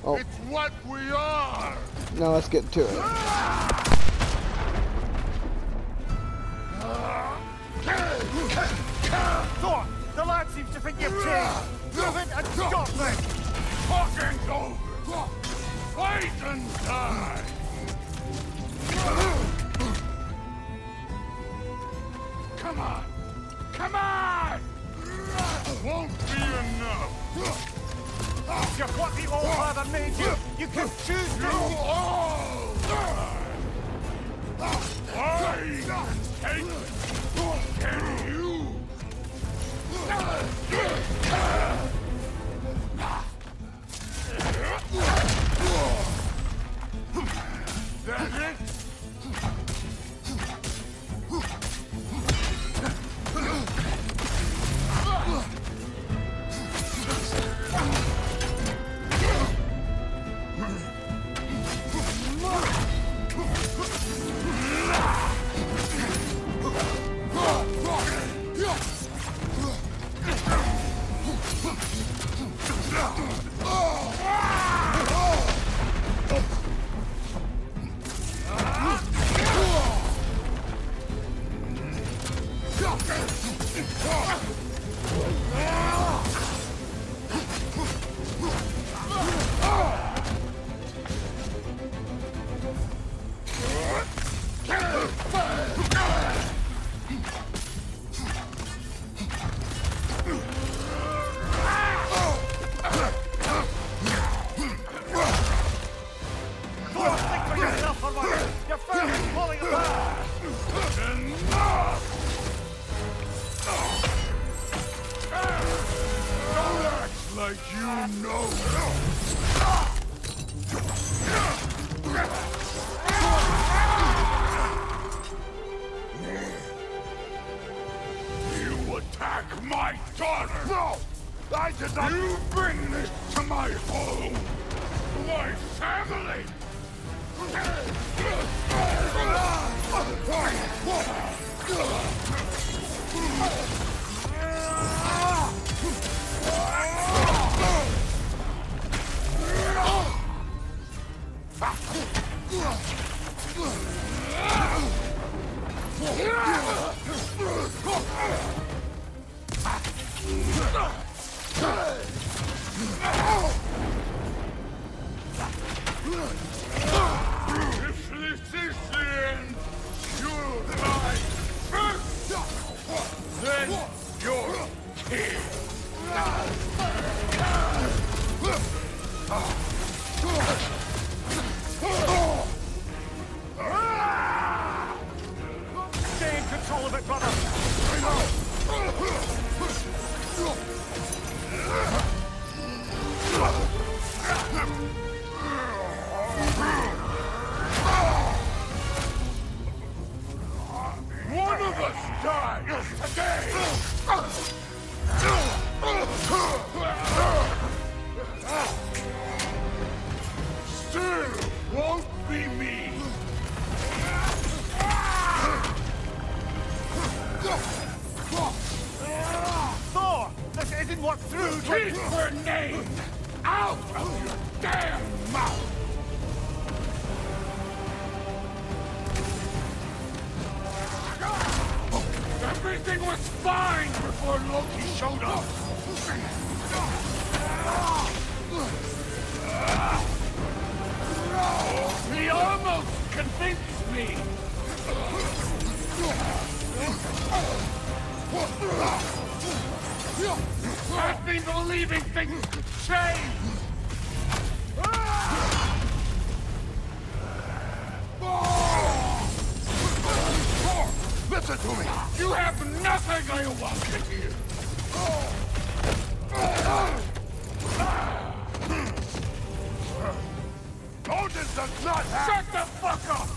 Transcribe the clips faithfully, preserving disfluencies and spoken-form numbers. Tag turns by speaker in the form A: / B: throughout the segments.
A: Oh.
B: It's what we are!
A: Now let's get to it.
C: Thor! The lad seems to think you've changed! Move it and stop it!
B: Talking's over! Fight and die! Come on! Come on! Won't be enough!
C: You're what the All Father made you! You can choose to...
B: You all! I take it! Can you? That it? Like you know. You attack my daughter! No! I did not! You bring this to my home! My family! If this is the end, you'll die first! Then you're killed!
C: Stay in control of it, brother!
B: I know! One of us dies today! Still won't be me!
C: Thor! This isn't what through...
B: Keep her name out of your damn mouth! Everything was fine before Loki showed up! He almost convinced me! Had me believing things could change! Listen to me! You have nothing I want in here! Odin does not have... Shut the fuck up!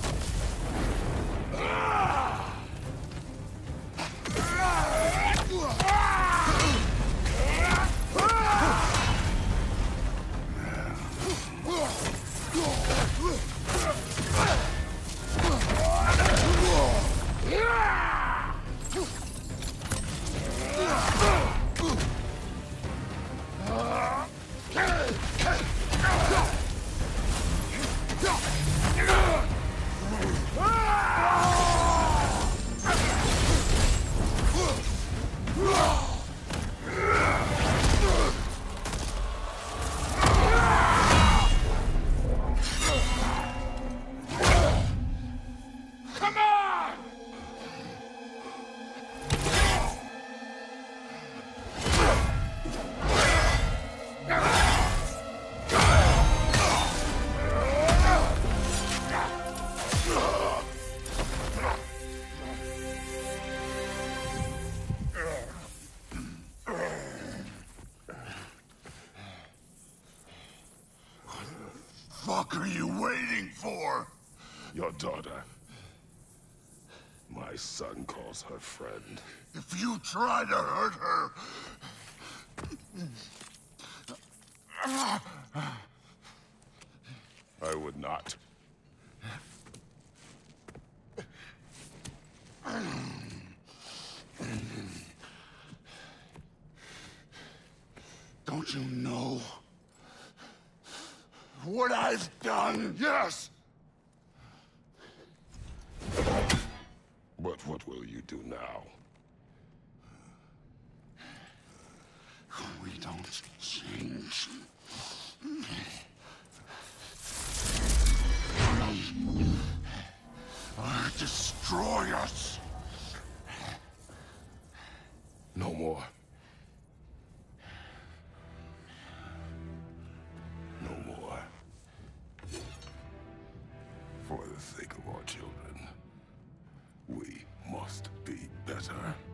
B: fuck are you waiting for?
A: Your daughter. My son calls her friend.
B: If you try to hurt her...
A: I would not.
B: Don't you know what I've done?
A: Yes! But what will you do now?
B: We don't change. Or destroy us.
A: No more. No more. For the sake of our children, we must be better.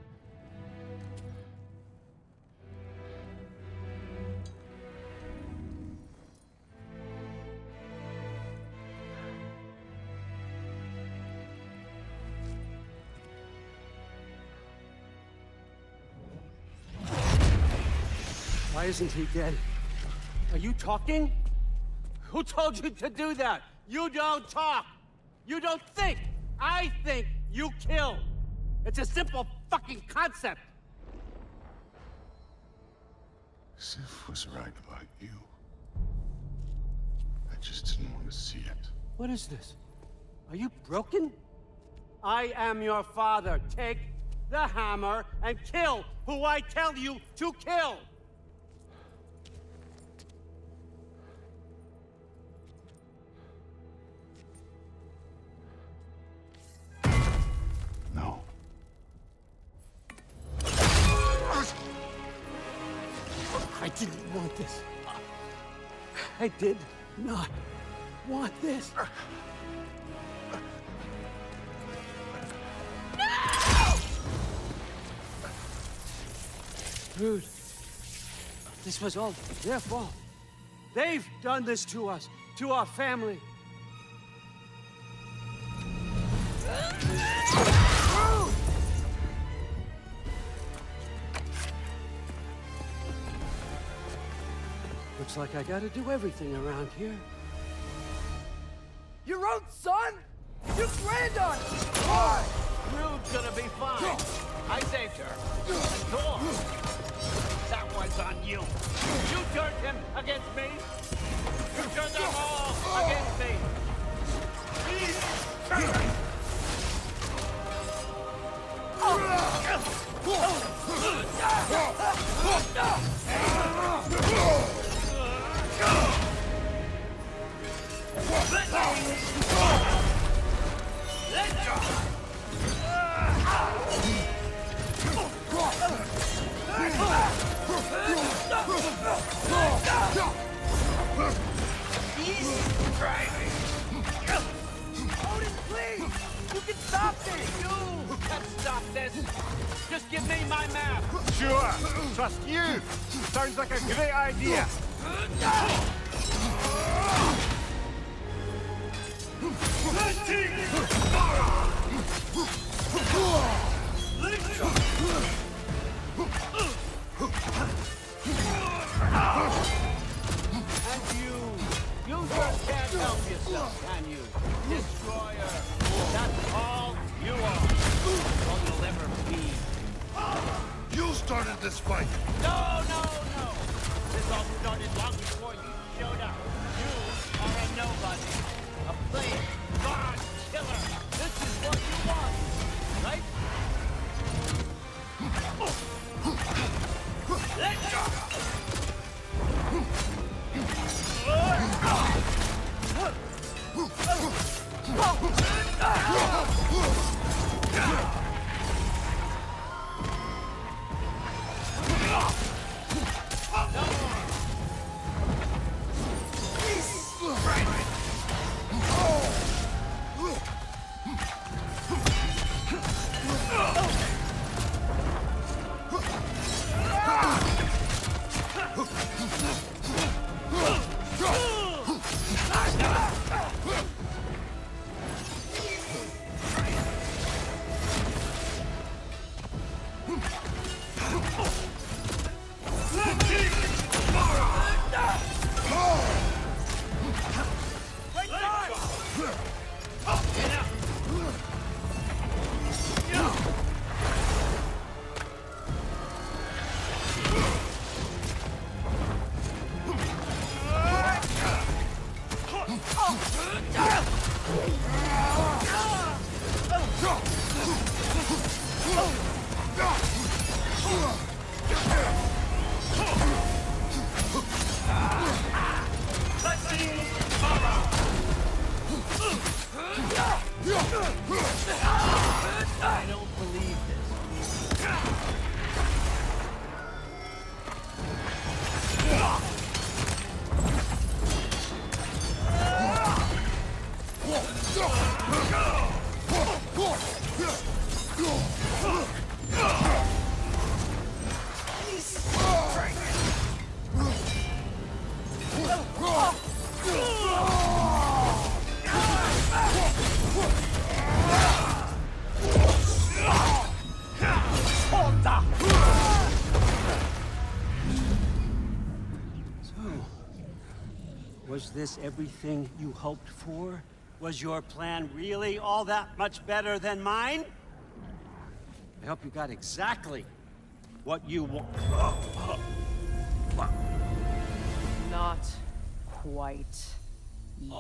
D: Why isn't he dead? Are you talking? Who told you to do that? You don't talk! You don't think! I think you kill! It's a simple fucking concept!
B: Sif was right about you. I just didn't want to see it.
D: What is this? Are you broken? I am your father. Take the hammer and kill who I tell you to kill!
B: No.
D: I didn't want this. I did not want this. No! Dude, this was all their fault. They've done this to us, to our family. Looks like I gotta do everything around here.
E: Your own son? You granddaughter! Why?
D: Rude's gonna be fine. I saved her. And Thor. That was on you. You turned him against me. You turned them all against me.
E: Odin, please! You can stop this!
D: You can stop this. Just give me my map.
C: Sure. Trust you. Sounds like a great idea.
D: And you, you just can't help yourself, can you? Destroyer. That's all you are. All you'll ever be.
B: You started this fight!
D: No, no, no. This all started long before you showed up. You are a nobody. A plague, god, killer. This is what you want, right? Let's go! Was this everything you hoped for? Was your plan really all that much better than mine? I hope you got exactly what you want.
F: Not quite yet.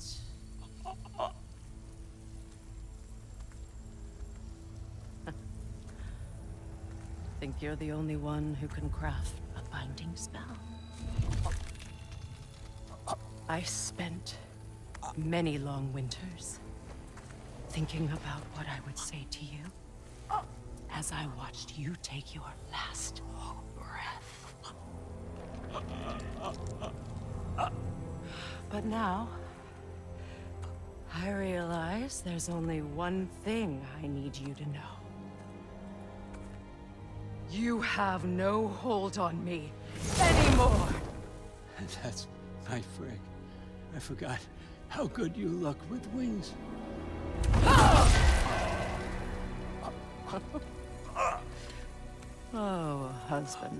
F: Think you're the only one who can craft a binding spell? I spent many long winters thinking about what I would say to you as I watched you take your last breath. But now, I realize there's only one thing I need you to know. You have no hold on me anymore!
D: That's my frig. I forgot how good you look with wings.
F: Oh, husband.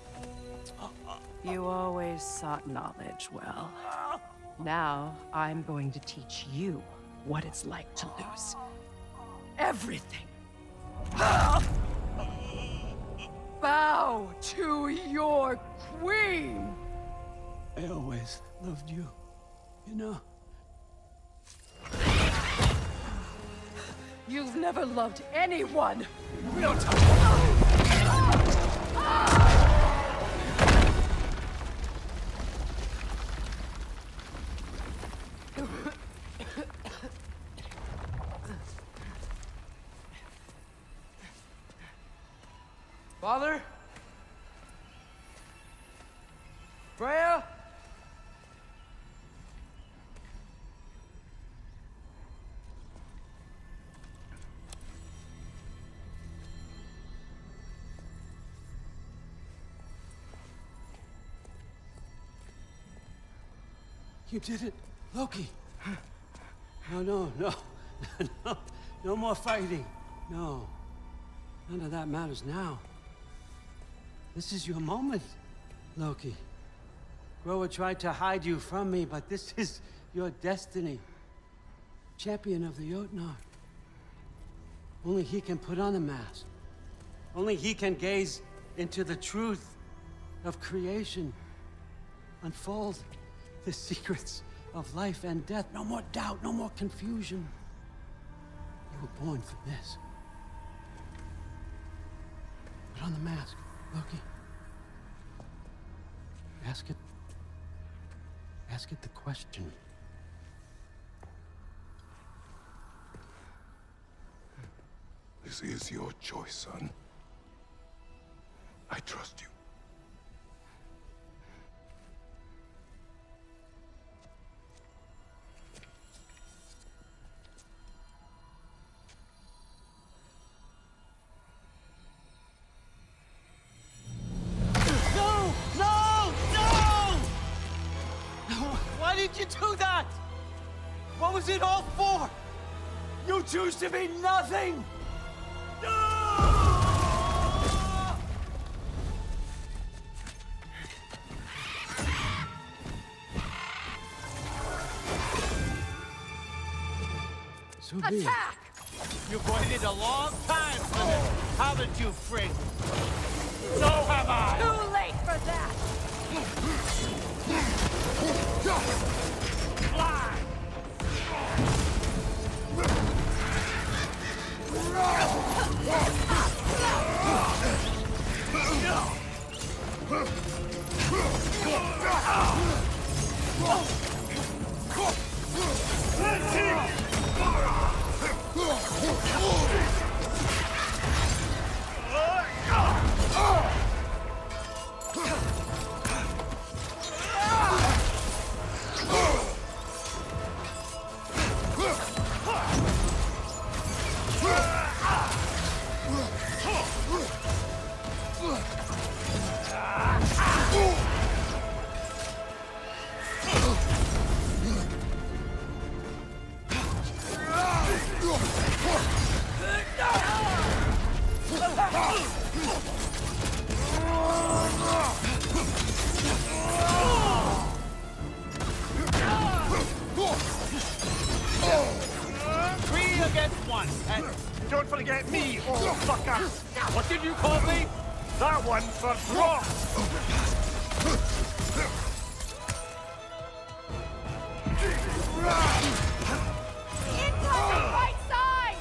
F: You always sought knowledge well. Now, I'm going to teach you what it's like to lose everything. Bow to your queen!
D: I always loved you, you know.
F: You've never loved anyone!
C: Real time!
E: Father? Freya?
D: You did it, Loki. No, no, no, no, no more fighting. No, none of that matters now. This is your moment, Loki. Groa tried to hide you from me, but this is your destiny. Champion of the Jotnar. Only he can put on the mask. Only he can gaze into the truth of creation. Unfold the secrets of life and death. No more doubt, no more confusion. You were born for this. Put on the mask, Loki. Ask it... Ask it the question.
A: This is your choice, son. I trust you.
D: No! No! No! Why did you do that? What was it all for? You choose to be nothing! So be it.
F: Attack!
D: You've waited a long time for this, haven't you, Frig? So have I!
F: Too late for that!
D: Fly!
C: Don't forget me, old fucker! What did you call me? That one for broth!
E: Incoming right side!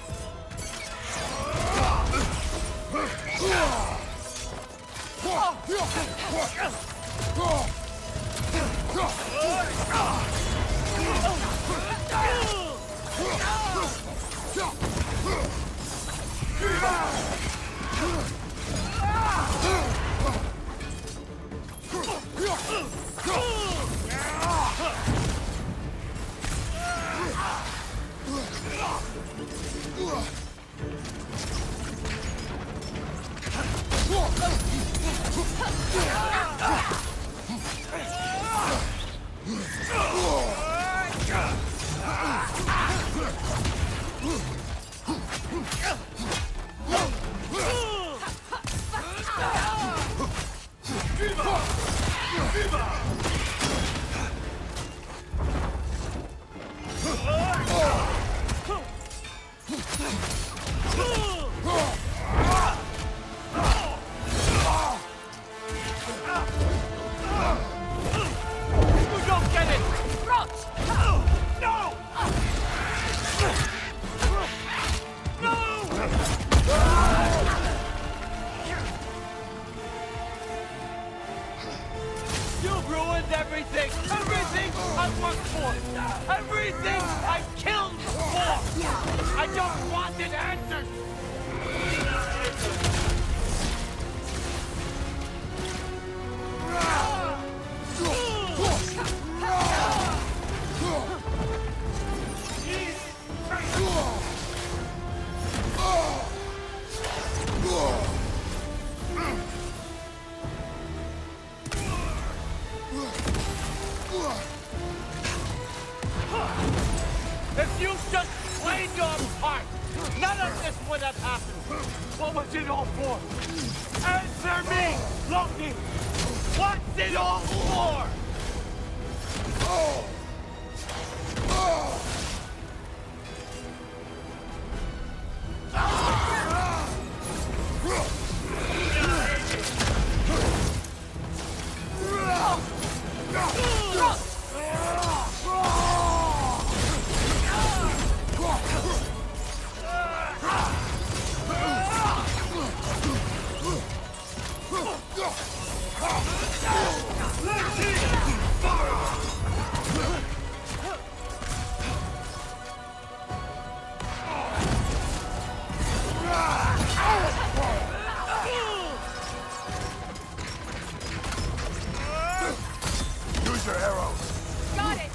D: Everything! Everything I worked for! Everything I killed for! I don't want an answer! If you just played your part, none of this would have happened. What was it all for? Answer me, Loki! What's it all for? Oh! Oh!
B: Use your arrows.
E: Got it!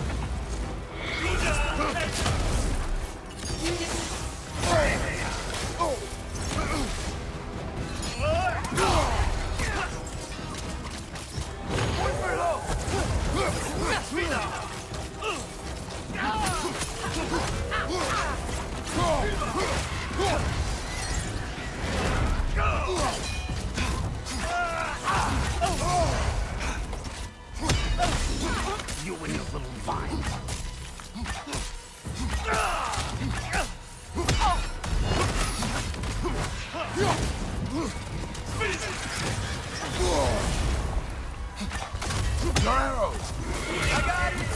C: You and your little vine.
B: Your arrows.
E: I got it!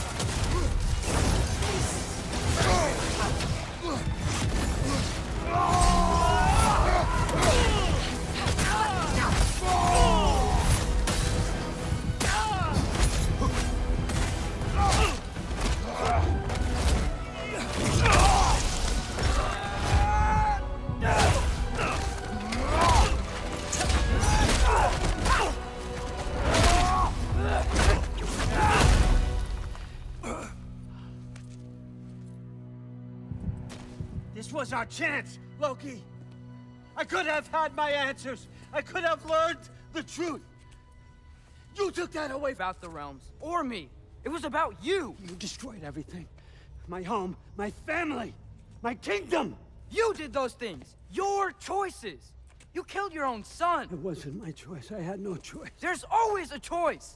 D: This was our chance, Loki. I could have had my answers. I could have learned the truth. You took that away.
G: About the realms, or me. It was about you.
D: You destroyed everything. My home, my family, my kingdom.
G: You did those things. Your choices. You killed your own son.
D: It wasn't my choice. I had no choice.
G: There's always a choice.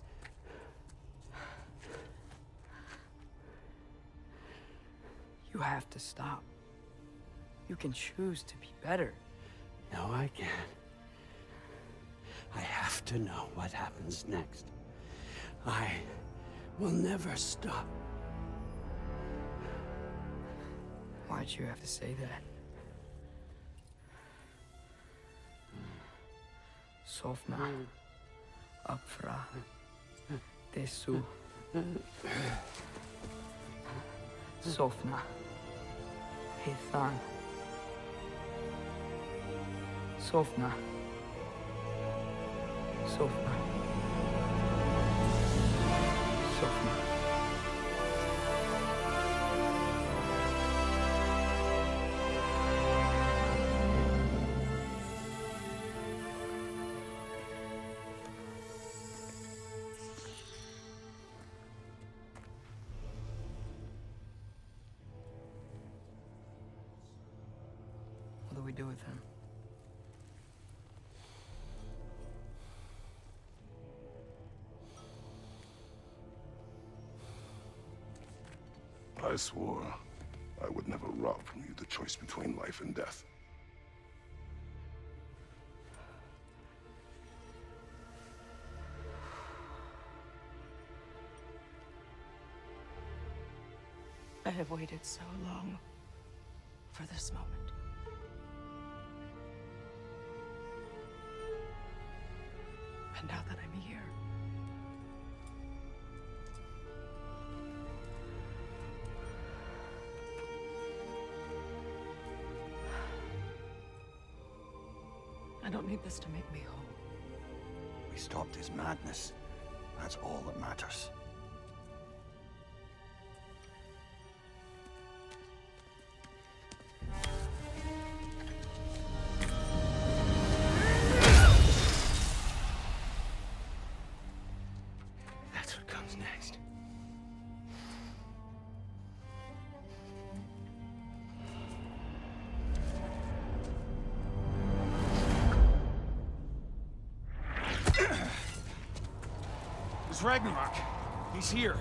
G: You have to stop. You can choose to be better.
D: No, I can't. I have to know what happens next. I will never stop.
G: Why'd you have to say that? Sofna. Apfra. Desu. Sofna. Hithan. Sofna. Sofna. Sofna. What do we do with him?
A: I swore I would never rob from you the choice between life and death.
F: I have waited so long for this moment. And now that I'm here, I don't need this to make me whole.
H: We stopped his madness. That's all that matters.
D: That's what comes next.
C: It's Ragnarök. He's here.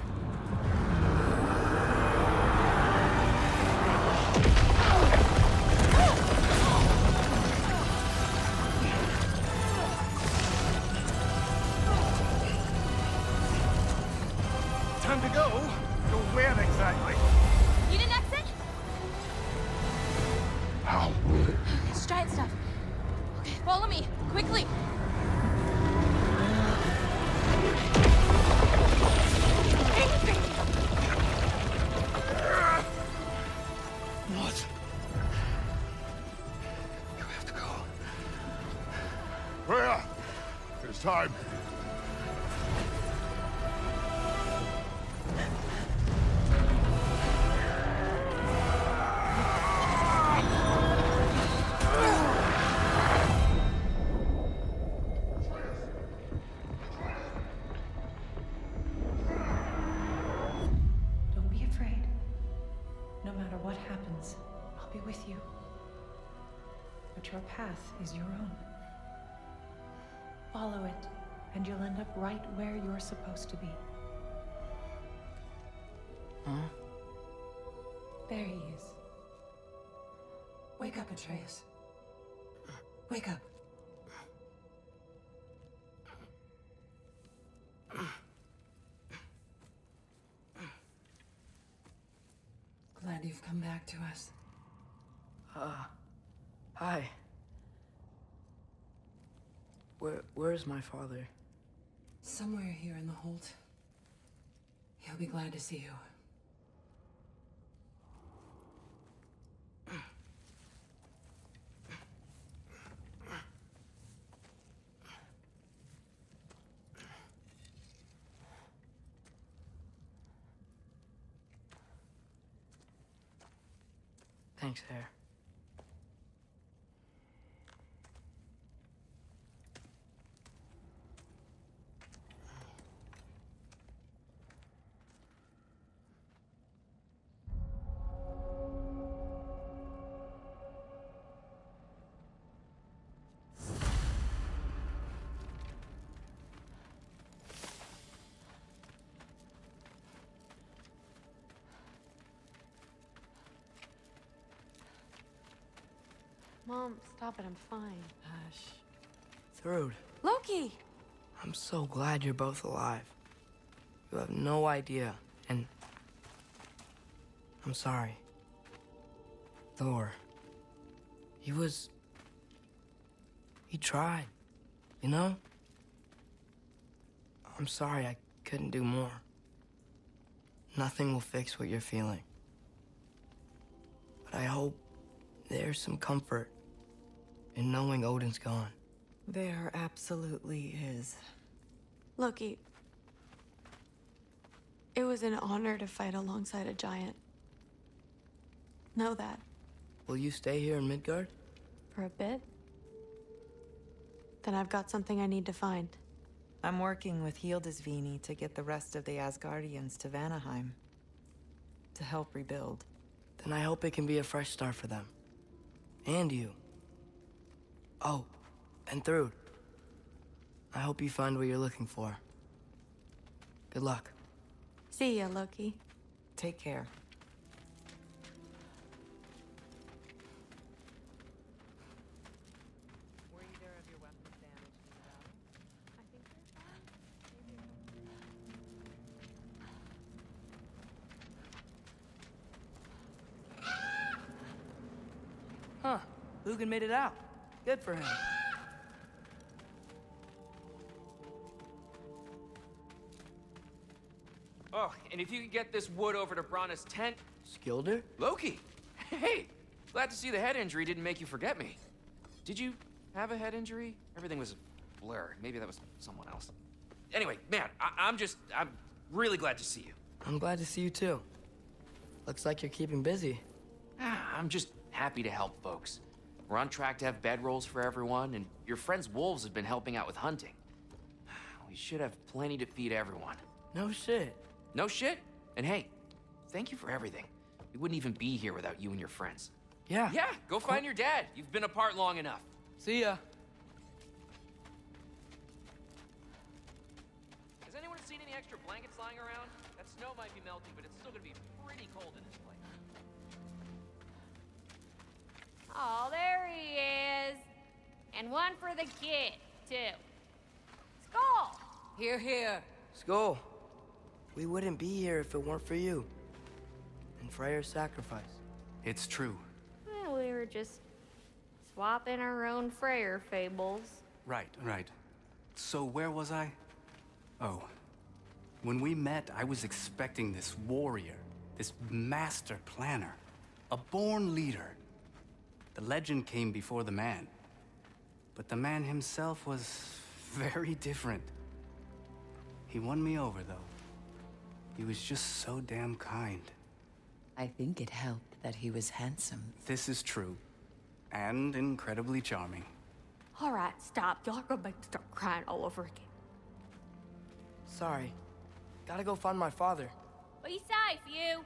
C: Time to go. Go where exactly?
I: You didn't exit?
A: How?
I: It's giant stuff. Okay, follow me, quickly.
D: What? You have to go.
B: Freya! It's time.
J: Don't be afraid. No matter what happens, I'll be with you. But your path is your own. Follow it, and you'll end up right where you're supposed to be.
G: Huh?
J: There he is. Wake up, Atreus. Wake up. Glad you've come back to us.
G: Uh, hi. Where, where's my father?
J: Somewhere here in the Holt. He'll be glad to see you.
G: Thanks, Hare.
I: Mom, stop it. I'm fine.
K: Hush. Thrud.
I: Loki!
K: I'm so glad you're both alive. You have no idea, and... I'm sorry. Thor. He was... He tried, you know? I'm sorry I couldn't do more. Nothing will fix what you're feeling. But I hope there's some comfort in knowing Odin's gone.
F: There absolutely is.
I: Loki, it was an honor to fight alongside a giant. Know that.
K: Will you stay here in Midgard?
I: For a bit? Then I've got something I need to find.
L: I'm working with Hildisvini to get the rest of the Asgardians to Vanaheim. To help rebuild.
K: Then I hope it can be a fresh start for them. And you. Oh, and Thrud. I hope you find what you're looking for. Good luck.
I: See ya, Loki.
L: Take care.
G: Were either of your weapons damaged in the battle?
I: I think
K: Huh. Lugan made it out. Good for him.
M: Oh, and if you could get this wood over to Brana's tent...
K: Skilder?
M: Loki! Hey! Glad to see the head injury didn't make you forget me. Did you have a head injury? Everything was a blur. Maybe that was someone else. Anyway, man, I I'm just... I'm really glad to see you.
K: I'm glad to see you too. Looks like you're keeping busy.
M: Ah, I'm just happy to help folks. We're on track to have bedrolls for everyone, and your friend's wolves have been helping out with hunting. We should have plenty to feed everyone.
K: No shit.
M: No shit? And hey, thank you for everything. We wouldn't even be here without you and your friends.
K: Yeah.
M: Yeah, go find your dad. You've been apart long enough.
K: See ya.
M: Has anyone seen any extra blankets lying around? That snow might be melting, but it's still gonna be pretty cold in this place.
N: Oh, there he is. And one for the kid, too. Skull!
F: Here, here.
K: Skull. We wouldn't be here if it weren't for you. And Freyr's sacrifice.
M: It's true.
N: Well, we were just swapping our own Freyr fables.
O: Right, right. So where was I? Oh. When we met, I was expecting this warrior, this master planner, a born leader. The legend came before the man. But the man himself was very different. He won me over, though. He was just so damn kind.
F: I think it helped that he was handsome.
O: This is true. And incredibly charming.
N: All right, stop. Y'all are gonna make me start crying all over again.
K: Sorry. Gotta go find my father.
N: Be safe, you.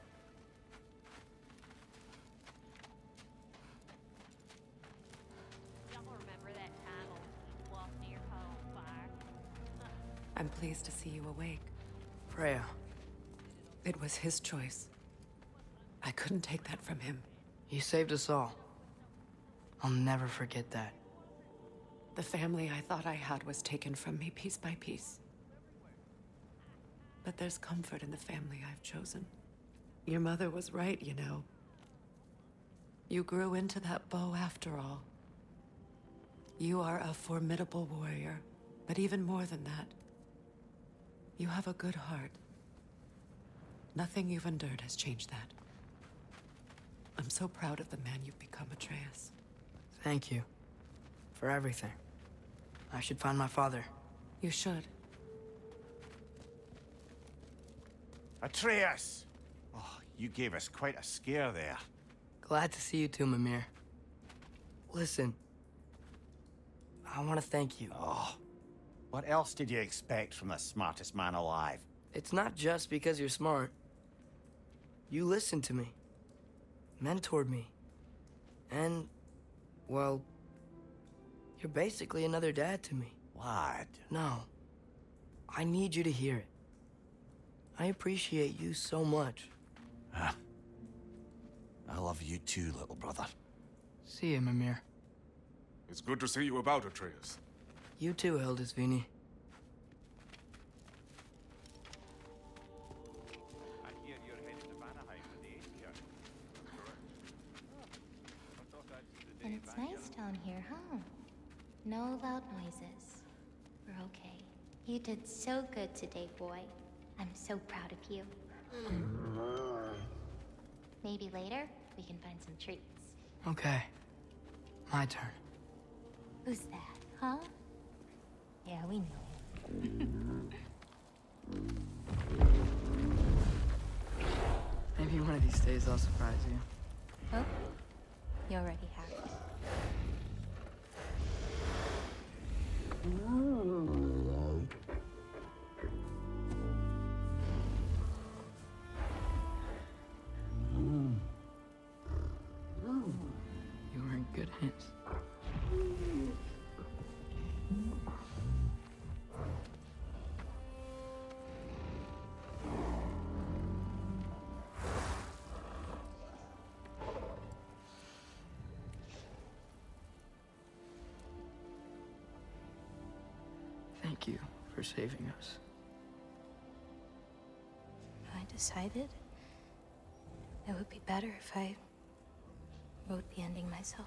N: Y'all remember that time old wolf near home fire?
F: I'm pleased to see you awake.
K: Freya.
F: It was his choice. I couldn't take that from him.
K: He saved us all. I'll never forget that.
F: The family I thought I had was taken from me piece by piece. But there's comfort in the family I've chosen. Your mother was right, you know. You grew into that bow after all. You are a formidable warrior, but even more than that, you have a good heart. Nothing you've endured has changed that. I'm so proud of the man you've become, Atreus.
K: Thank you. For everything. I should find my father.
F: You should.
C: Atreus! Oh, you gave us quite a scare there.
K: Glad to see you too, Mimir. Listen. I want to thank you.
C: Oh. What else did you expect from the smartest man alive?
K: It's not just because you're smart. You listened to me. Mentored me. And, well, you're basically another dad to me.
C: What?
K: No. I need you to hear it. I appreciate you so much.
C: Huh? I love you too, little brother.
K: See you, Mimir.
B: It's good to see you about, Atreus.
K: You too, Hildisvíni.
P: And it's nice down here, huh? No loud noises. We're okay. You did so good today, boy. I'm so proud of you. Maybe later, we can find some treats.
K: Okay. My turn.
P: Who's that, huh? Yeah, we know him.
K: Maybe one of these days I'll surprise you.
P: Oh? You already have.
K: You were in good hands. Thank you for saving us.
P: I decided it would be better if I wrote the ending myself.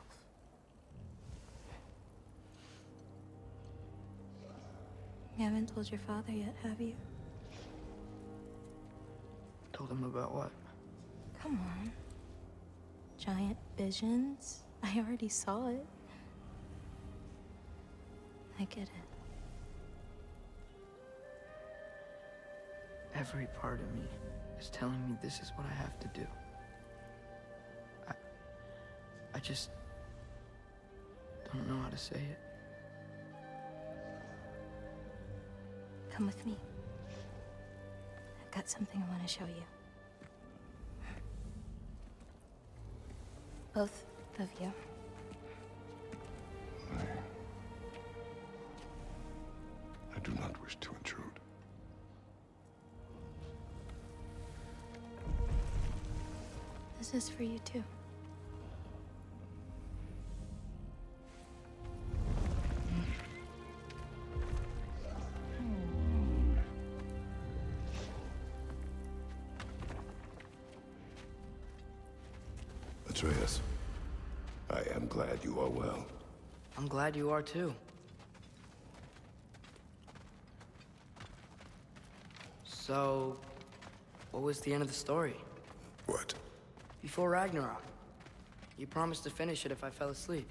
P: You haven't told your father yet, have you?
K: Told him about what?
P: Come on. Giant visions? I already saw it. I get it.
K: Every part of me is telling me this is what I have to do. I... I just... don't know how to say it.
P: Come with me. I've got something I want to show you. Both of you.
A: I... I do not wish to intrude.
P: This is for you too.
A: Atreus, I am glad you are well.
K: I'm glad you are too. So, what was the end of the story?
A: What?
K: Before Ragnarok, you promised to finish it if I fell asleep.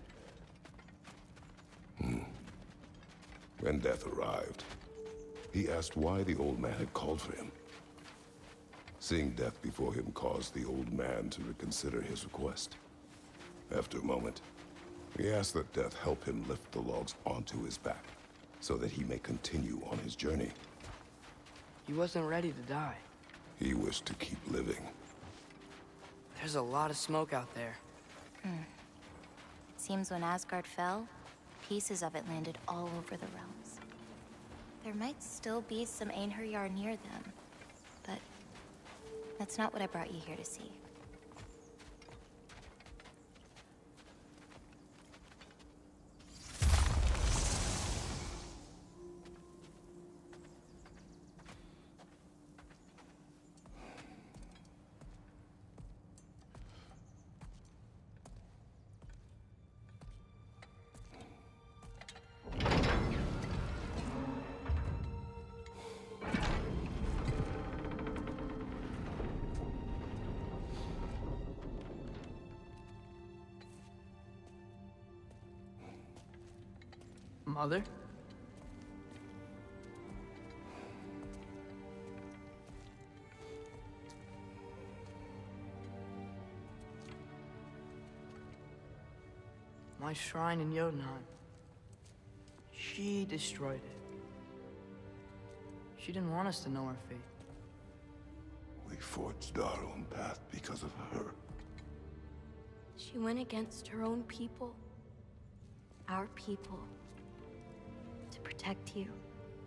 A: Hmm. When death arrived, he asked why the old man had called for him. Seeing death before him caused the old man to reconsider his request. After a moment, he asked that death help him lift the logs onto his back, so that he may continue on his journey.
K: He wasn't ready to die.
A: He wished to keep living.
K: There's a lot of smoke out there.
P: Hmm. It seems when Asgard fell, pieces of it landed all over the realms. There might still be some Einherjar near them, but that's not what I brought you here to see.
K: Mother? My shrine in Jotunheim. She destroyed it. She didn't want us to know our fate.
A: We forged our own path because of her.
P: She went against her own people. Our people. To protect you.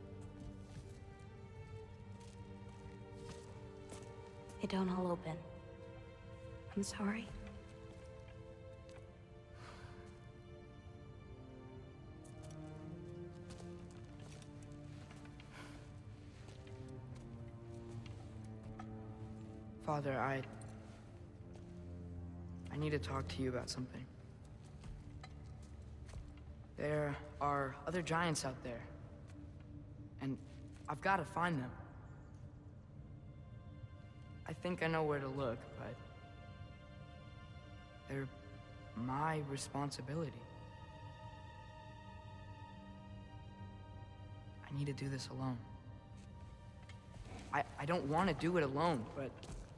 P: They don't all open. I'm sorry.
K: Father, I... I need to talk to you about something. There are other giants out there. And I've got to find them. I think I know where to look, but... they're my responsibility. I need to do this alone. I, I don't want to do it alone, but...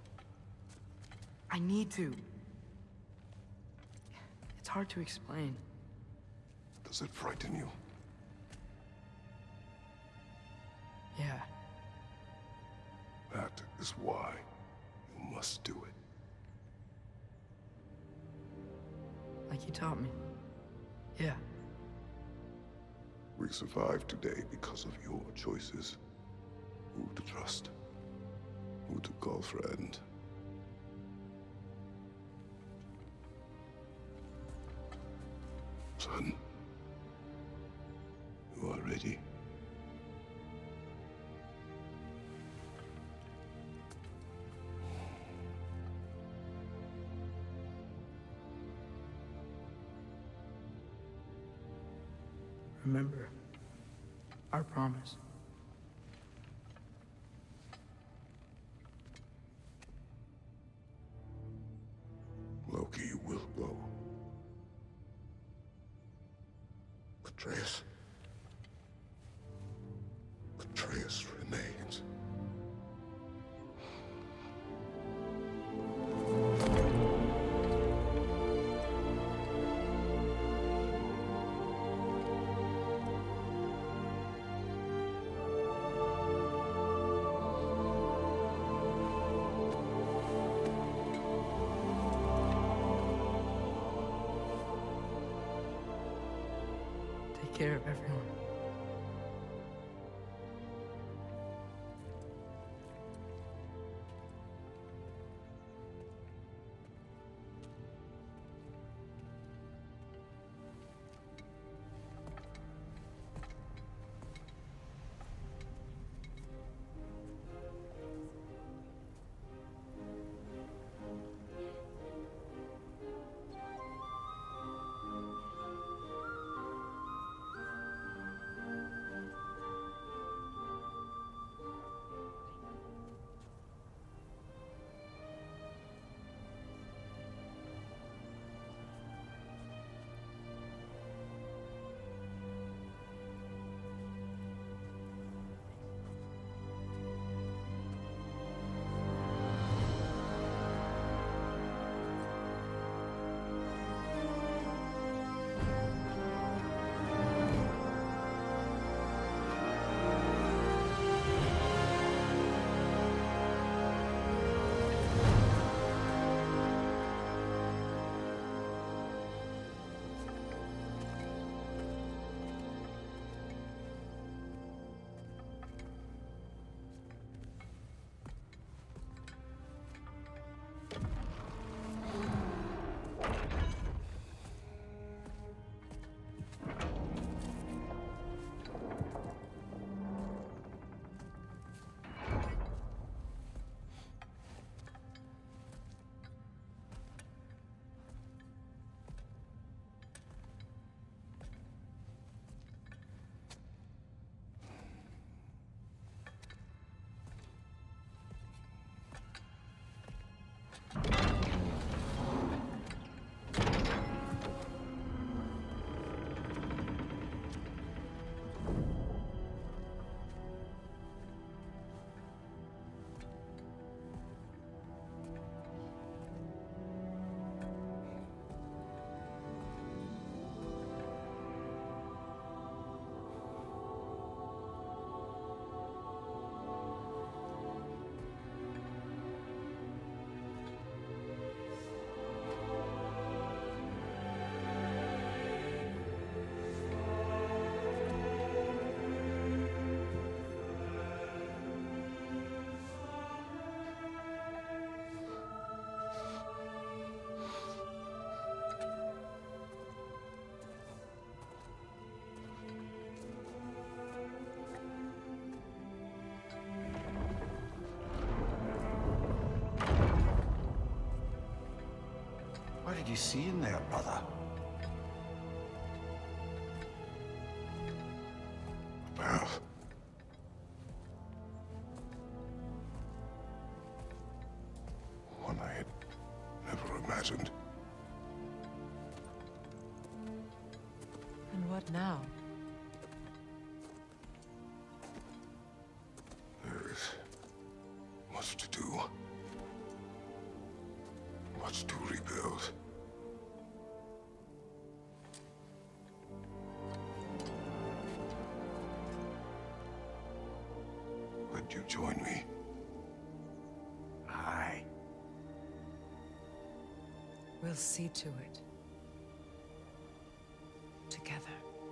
K: I need to. It's hard to explain.
A: Does it frighten you?
K: Yeah.
A: That is why you must do it.
K: Like you taught me. Yeah.
A: We survived today because of your choices. Who to trust, who to call friend. Son, you are ready.
K: Remember our promise.
A: Loki will go. Atreus. Atreus remains.
K: Take care of everyone.
H: What did you see in there, brother?
A: A path. One I had never imagined.
F: And what now?
A: There is much to do. Much to rebuild. Would you join me?
H: Aye.
F: We'll see to it. Together.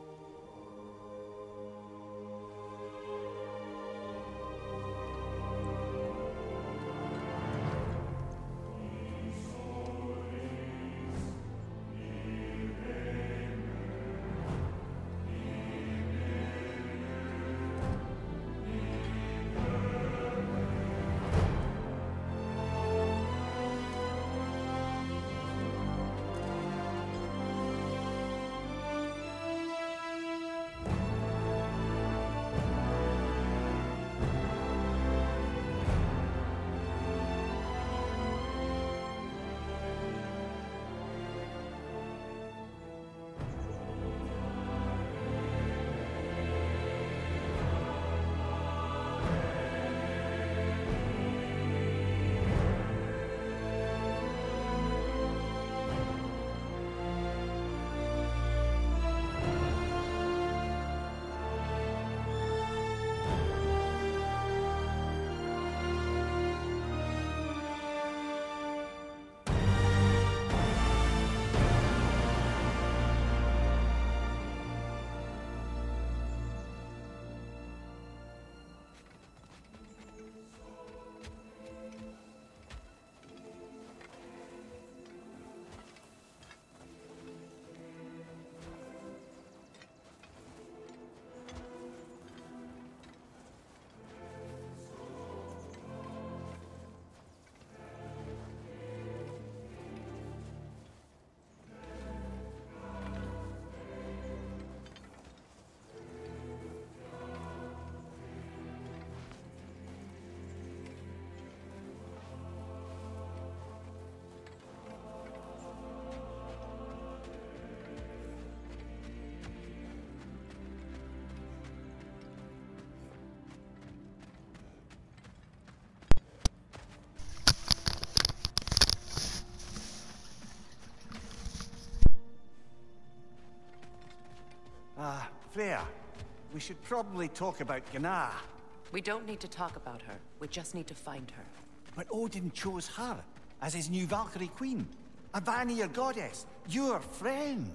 E: Ah, uh, Freya, we should probably talk about Gná.
F: We don't need to talk about her. We just need to find her.
E: But Odin chose her as his new Valkyrie queen. A Vanir goddess, your friend.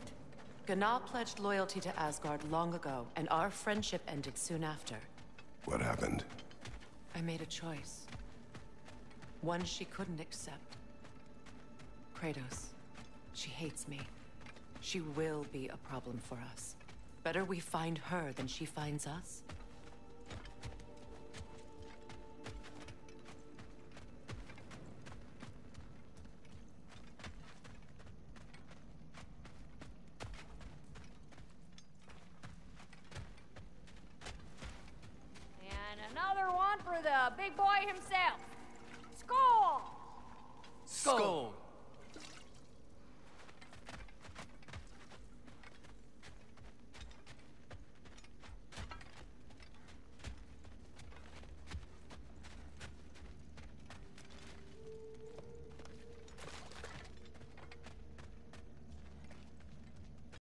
F: Gná pledged loyalty to Asgard long ago, and our friendship ended soon after.
A: What happened?
F: I made a choice. One she couldn't accept. Kratos. She hates me. She will be a problem for us. Better we find her than she finds us.
N: And another one for the big boy himself. Skull!
O: Skull!